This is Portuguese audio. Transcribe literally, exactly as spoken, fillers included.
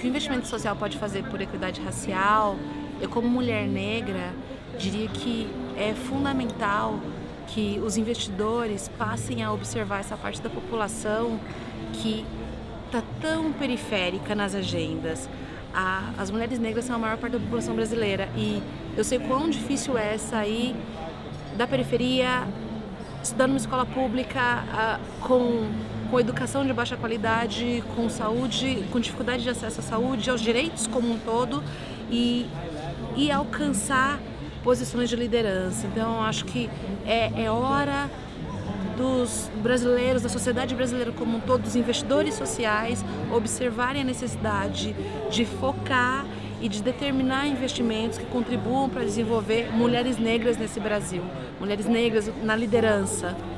que o investimento social pode fazer por equidade racial, eu como mulher negra diria que é fundamental que os investidores passem a observar essa parte da população que está tão periférica nas agendas. A, as mulheres negras são a maior parte da população brasileira e eu sei quão difícil é sair da periferia, estudando numa escola pública, uh, com, com educação de baixa qualidade, com saúde, com dificuldade de acesso à saúde, aos direitos como um todo e, e alcançar posições de liderança. Então, acho que é, é hora dos brasileiros, da sociedade brasileira como um todo, dos investidores sociais, observarem a necessidade de focar e de determinar investimentos que contribuam para desenvolver mulheres negras nesse Brasil, mulheres negras na liderança.